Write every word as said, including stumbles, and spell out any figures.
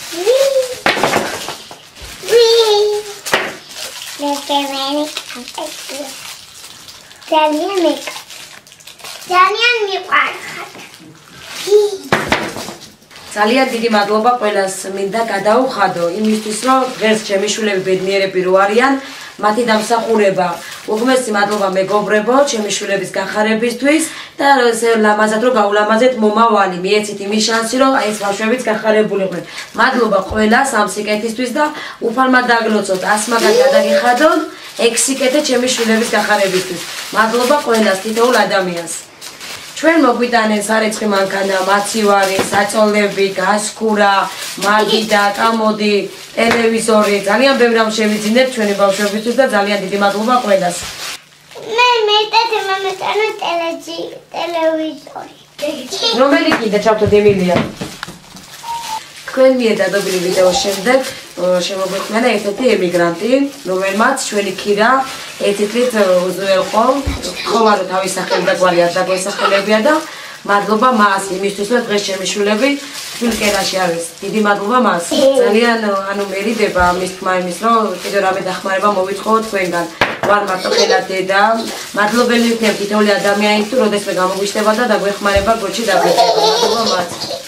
ძალიან მეკ ძალიან მიყვარხარ ძალიან დიდი მადლობა ყველას მინდა გადაუხადო იმისთვის რომ დღეს ჩემი შვილები ბედნიერები რო არიან მათი დამსახურება უღმესი მადლობა მეგობრებო ჩემი შვილების განხარებისთვის და ლამაზად რომ გაულამაზეთ მომავალი მიეცით იმის შანსი რომ აი ეს ბავშვებიც განხარებულიყვნენ მადლობა ყველას ამ სიკეთისთვის და უფალმა დაგლოცოთ ასმაგად გადაგიხადოთ ეგ სიკეთე ჩემი შვილების განხარებისთვის მადლობა ყველას თითოეულ ადამიანს ჩვენ მოგვიტანეს სარეცხი მანქანა, მაცივარი, საწოლები, გასქურა, მაგიდა, კამოდი, ტელევიზორი, ძალიან ბევრი რამ შევიძინეთ ჩვენი ბავშვებისთვის და ძალიან დიდი მადლობა ყველას. მე მეტად მომეწონა ტელევიზორი. რომელი კიდე ჩავთოთ ემილია? თქვენ მიერ დადებული ვიდეოს შემდეგ შემოგვიყვანა ერთ-ერთი ემიგრანტი, რომელმაც ჩვენი ქირა ერთი წლით უზრუნველყო, ხოლა რომ თავის სახელი და გვარი არ დაგვესახელებია და მადლობა მას იმისთვის, რომ დღეს ჩემი შვილები თბილკერაში არის. დიდი მადლობა მას. ძალიან ანუ მერიდება ამის თქმა იმის, რომ კიდევ რამე დახმარება მოვიტყო თქვენგან. ვარ მარტო ხელად დედა. მადლობელი ვიქნებ თითოეული ადამიანისთვის, როდესაც მე გამოგვიშტება და დაგვეხმარება გოჩი დაგვეწევა. მადლობა მას.